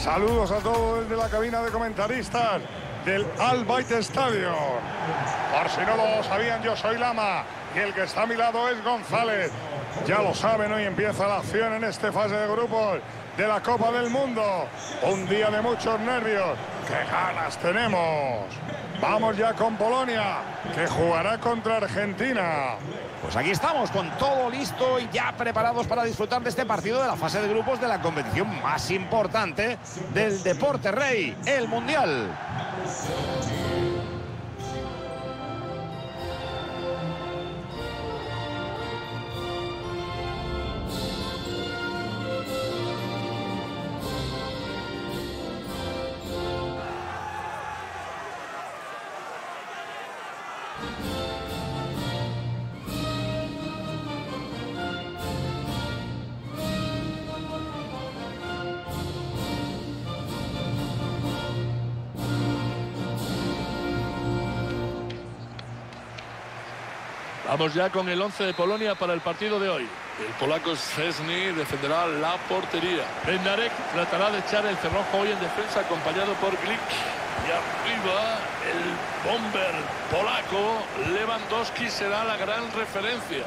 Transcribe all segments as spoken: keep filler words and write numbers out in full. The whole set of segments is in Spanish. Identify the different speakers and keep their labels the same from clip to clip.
Speaker 1: Saludos a todos desde la cabina de comentaristas del Al Bayt Stadium. Por si no lo sabían, yo soy Lama y el que está a mi lado es González. Ya lo saben, hoy empieza la acción en esta fase de grupos de la Copa del Mundo. Un día de muchos nervios. ¡Qué ganas tenemos! Vamos ya con Polonia, que jugará contra Argentina.
Speaker 2: Pues aquí estamos con todo listo y ya preparados para disfrutar de este partido de la fase de grupos de la competición más importante del deporte rey, el Mundial.
Speaker 3: Vamos ya con el once de Polonia para el partido de hoy. El polaco Szczesny defenderá la portería. Bednarek tratará de echar el cerrojo hoy en defensa, acompañado por Glick. Y arriba el bomber polaco Lewandowski será la gran referencia.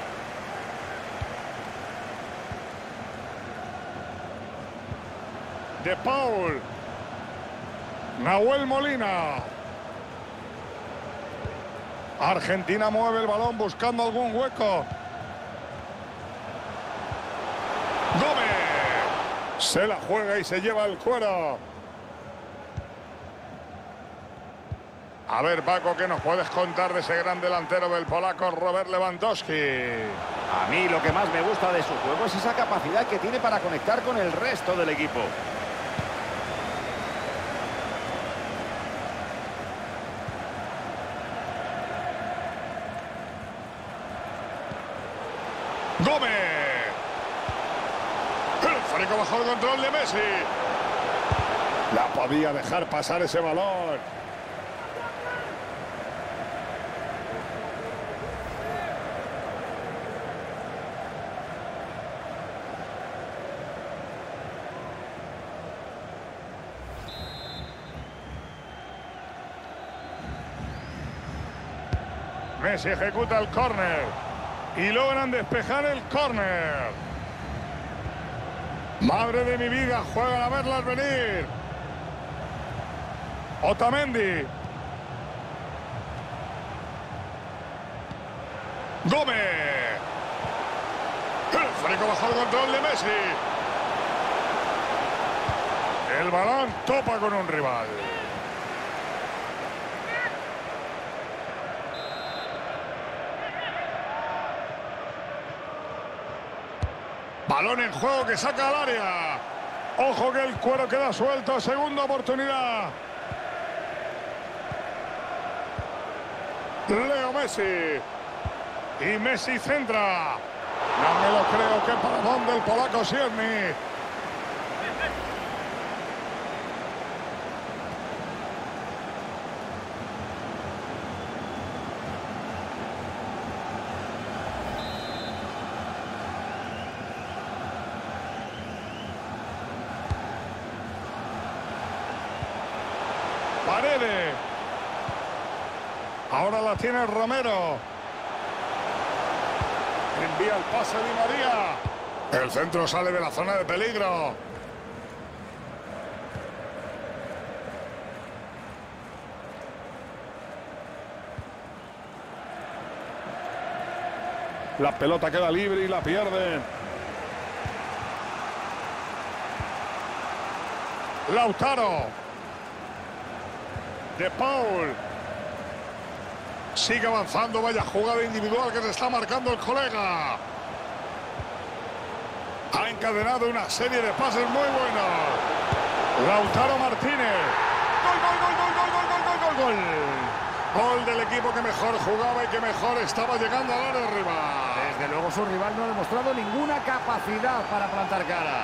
Speaker 1: De Paul. Nahuel Molina. Argentina mueve el balón buscando algún hueco. Gómez. Se la juega y se lleva el cuero. A ver, Paco, ¿qué nos puedes contar de ese gran delantero del polaco Robert Lewandowski?
Speaker 2: A mí lo que más me gusta de su juego es esa capacidad que tiene para conectar con el resto del equipo.
Speaker 1: Gómez. El Farico bajo el control de Messi. La podía dejar pasar ese balón. Messi ejecuta el córner. Y logran despejar el córner. Madre de mi vida, juegan a verlas venir. Otamendi. Gómez. El Farico bajo el control de Messi. El balón topa con un rival. Balón en juego que saca al área. Ojo que el cuero queda suelto. Segunda oportunidad. Leo Messi. Y Messi centra. No me lo creo. Que para dónde el polaco Szczesny. Paredes. Ahora la tiene Romero. Envía el pase Di María. El centro sale de la zona de peligro. La pelota queda libre y la pierden. Lautaro. De Paul. Sigue avanzando, vaya jugada individual que se está marcando el colega. Ha encadenado una serie de pases muy buenos. Lautaro Martínez. Gol, gol, gol, gol, gol, gol, gol, gol, gol. Gol del equipo que mejor jugaba y que mejor estaba llegando al área rival.
Speaker 2: Desde luego su rival no ha demostrado ninguna capacidad para plantar cara.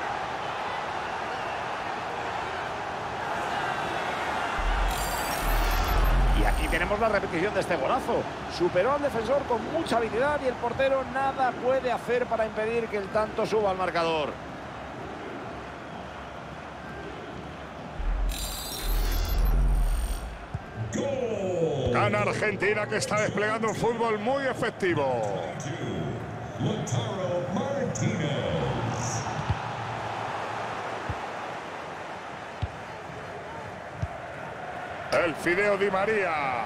Speaker 2: Y aquí tenemos la repetición de este golazo. Superó al defensor con mucha habilidad y el portero nada puede hacer para impedir que el tanto suba al marcador.
Speaker 1: Gana Argentina, que está desplegando un fútbol muy efectivo. El Fideo Di María.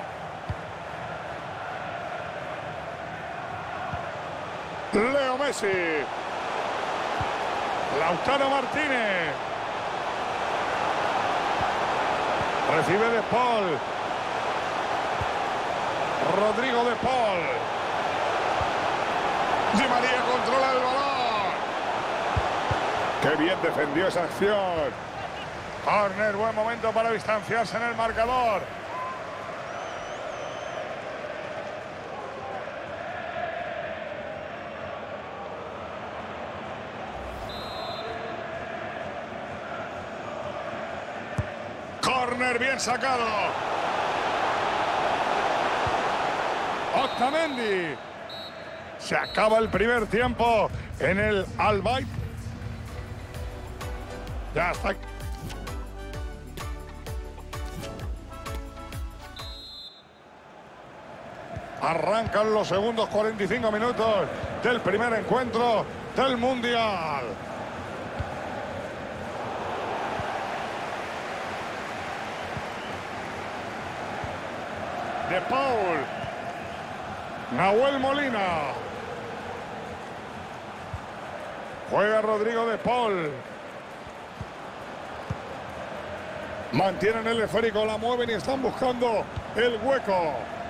Speaker 1: Leo Messi. Lautaro Martínez. Recibe De Paul. Rodrigo De Paul. Di María controla el balón. Qué bien defendió esa acción. Corner, buen momento para distanciarse en el marcador. Corner bien sacado. Otamendi. Se acaba el primer tiempo en el Al Bayt. Ya está. Arrancan los segundos cuarenta y cinco minutos del primer encuentro del Mundial. De Paul. Nahuel Molina. Juega Rodrigo De Paul. Mantienen el esférico, la mueven y están buscando el hueco.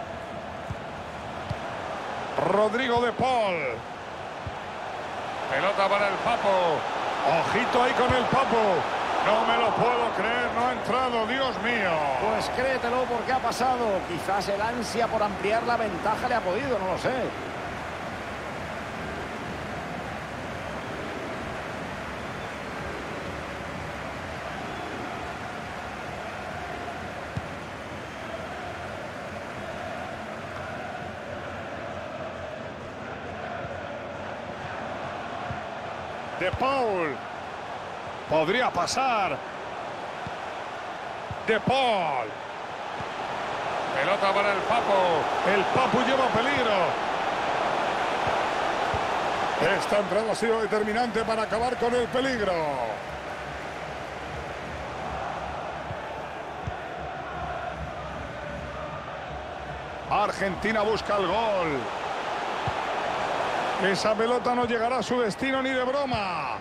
Speaker 1: Rodrigo De Paul. Pelota para el Papo. Ojito ahí con el Papo. No me lo puedo creer, no ha entrado, Dios mío.
Speaker 2: Pues créetelo porque ha pasado. Quizás el ansia por ampliar la ventaja le ha podido, no lo sé.
Speaker 1: De Paul. Podría pasar. De Paul. Pelota para el Papo. El Papo lleva peligro. Esta entrada ha sido determinante para acabar con el peligro. Argentina busca el gol. Esa pelota no llegará a su destino ni de broma.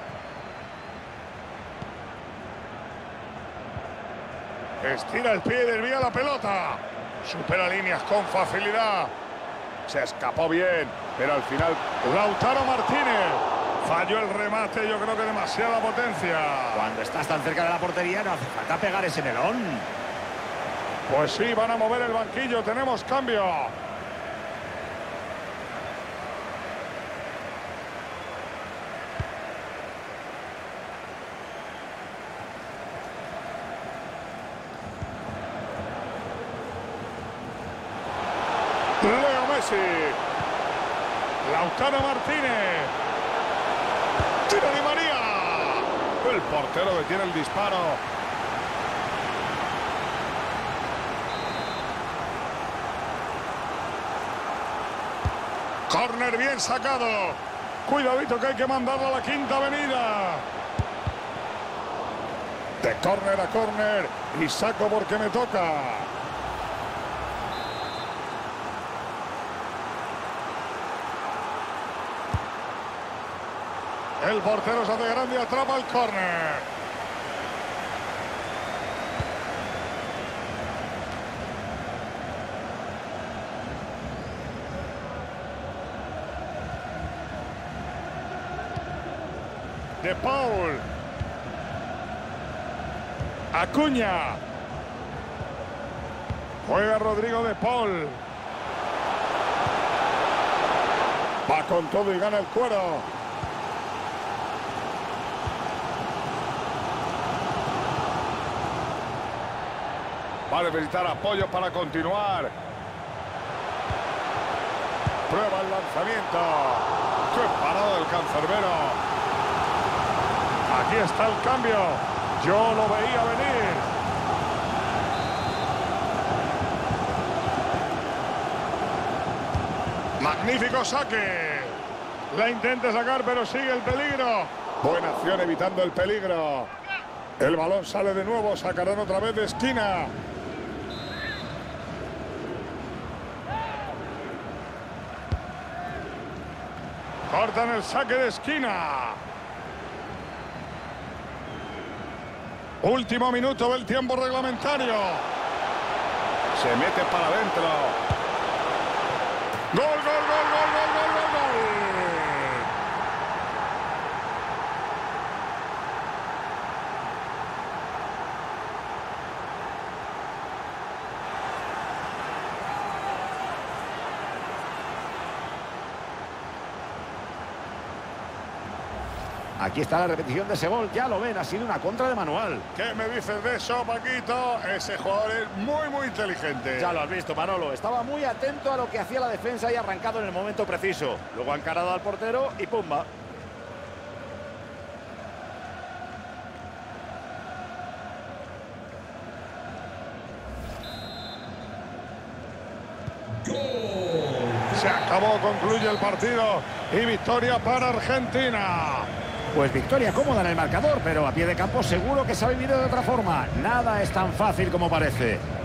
Speaker 1: Estira el pie y desvía la pelota. Supera líneas con facilidad. Se escapó bien, pero al final Lautaro Martínez. Falló el remate, yo creo que demasiada potencia.
Speaker 2: Cuando estás tan cerca de la portería no hace falta pegar ese melón.
Speaker 1: Pues sí, van a mover el banquillo, tenemos cambio. Leo Messi. Lautaro Martínez. Tira Di María. El portero detiene el disparo. Córner bien sacado. Cuidadito que hay que mandarlo a la quinta avenida. De córner a córner. Y saco porque me toca. El portero se hace grande y atrapa el córner. De Paul. Acuña. Juega Rodrigo De Paul. Va con todo y gana el cuero. Va a necesitar apoyo para continuar. Prueba el lanzamiento. ¡Qué parado del cancerbero! Aquí está el cambio. Yo lo veía venir. Magnífico saque. La intenta sacar, pero sigue el peligro. Buena acción evitando el peligro. El balón sale de nuevo, sacarán otra vez de esquina. Cortan el saque de esquina. Último minuto del tiempo reglamentario. Se mete para adentro. Gol, gol, gol, gol, gol, gol, gol, gol.
Speaker 2: Aquí está la repetición de ese gol, ya lo ven, ha sido una contra de manual.
Speaker 1: ¿Qué me dices de eso, Paquito? Ese jugador es muy, muy inteligente.
Speaker 2: Ya lo has visto, Manolo, estaba muy atento a lo que hacía la defensa y arrancado en el momento preciso. Luego ha encarado al portero y ¡pumba!
Speaker 1: Se acabó, concluye el partido y victoria para Argentina.
Speaker 2: Pues victoria cómoda en el marcador, pero a pie de campo seguro que se ha vivido de otra forma. Nada es tan fácil como parece.